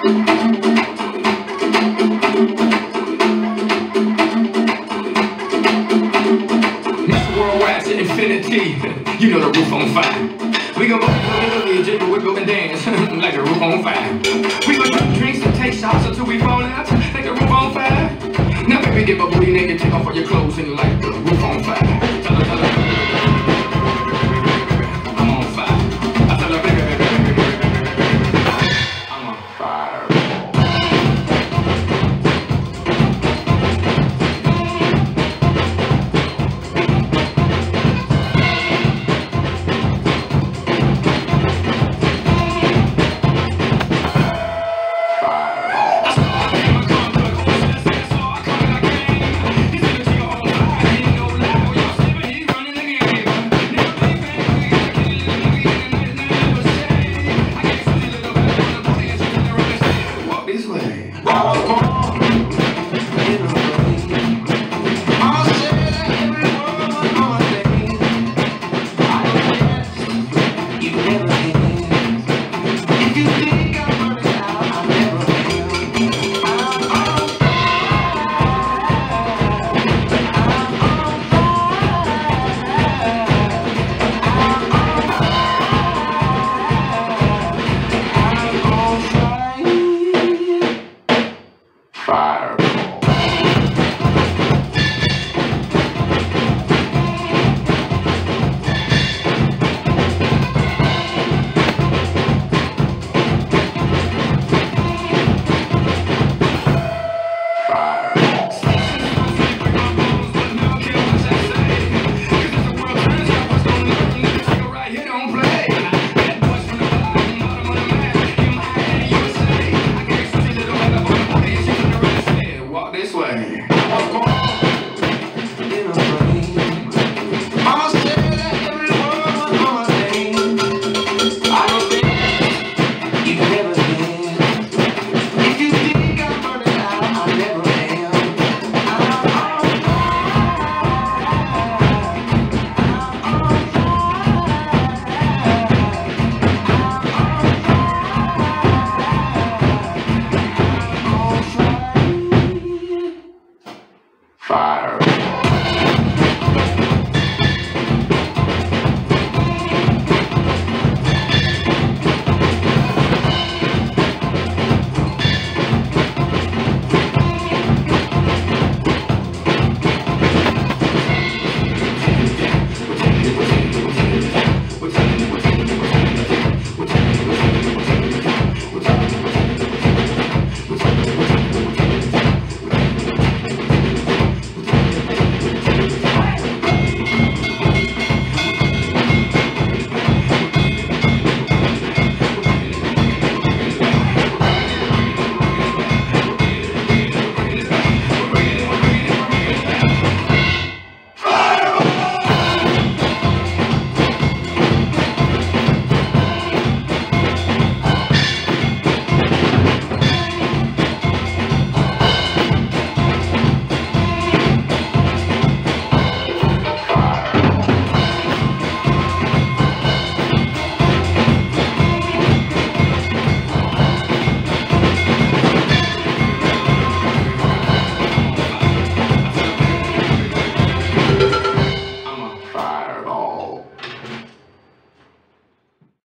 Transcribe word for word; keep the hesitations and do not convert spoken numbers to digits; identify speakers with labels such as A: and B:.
A: Worldwide to infinity, you know the roof on fire. We gon' go jiggle, wiggle and dance like the roof on fire. We gon' drink drinks and take shots until we fall out like the roof on fire. Now baby, get my booty naked, take off all your clothes and light the roof on fire.